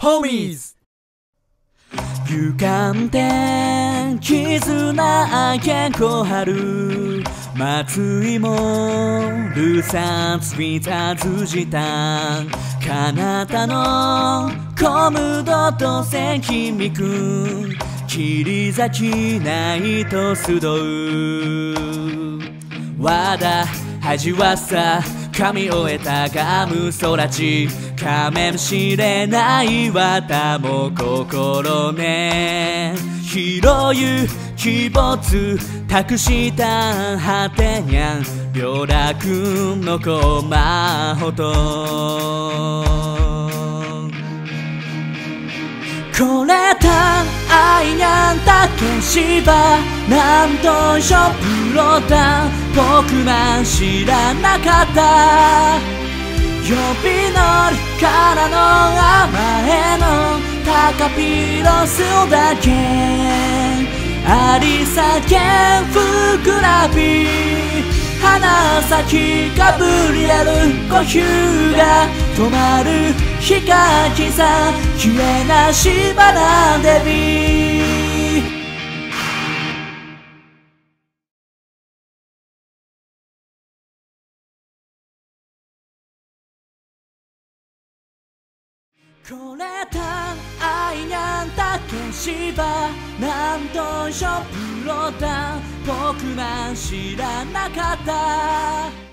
Homies 勇敢で絆健康春松井もルサンツビタズジタン彼方のコムドと千君くん切り裂きないと集う和田恥はさ噛み終えたガム空ちかめしれない綿も心ね広ゆ鬼没託した果てにゃん病楽の駒ほどこれた愛にゃんたけしばなんとしょプロだ僕man知らなかった呼び乗りからの甘えの高ピロスだけありさけんふくらび花咲かぶり出る呼吸が止まる光さ消えなしばらデビこれた愛にゃんたけしばなんとしょプロだ僕man知らなかった